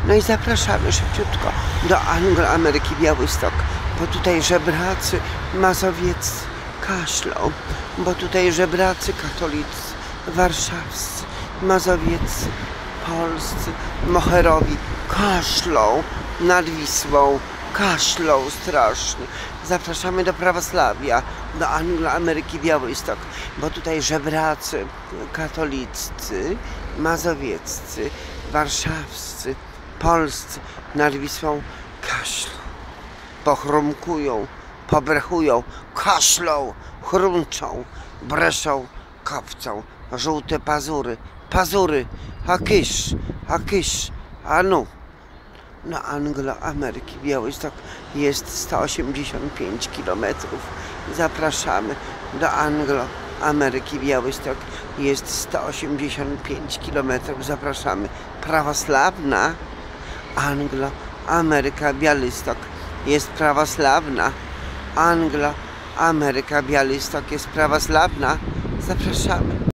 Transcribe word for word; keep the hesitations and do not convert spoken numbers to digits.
No i zapraszamy szybciutko do Anglo-Ameryki Białystok, bo tutaj żebracy mazowieccy kaszlą, bo tutaj żebracy katolicy, warszawscy, mazowieccy, polscy, moherowi kaszlą nad Wisłą, kaszlą strasznie. Zapraszamy do prawosławia, do Anglo-Ameryki Białystok, bo tutaj żebracy katoliccy, mazowieccy, warszawscy, polscy nad Wisłą kaszlą, pochrumkują, pobrechują, kaszlą, chrumczą, breszą, kopcą, żółte pazury, pazury, a kysz, a kysz, a nu. Na Anglo-Ameryki Białystok jest sto osiemdziesiąt pięć kilometrów. Zapraszamy do Anglo-Ameryki Białystok. Jest sto osiemdziesiąt pięć kilometrów. Zapraszamy. Prawosławna Anglo-Ameryka Białystok jest prawosławna. Anglo-Ameryka Białystok jest prawosławna. Zapraszamy.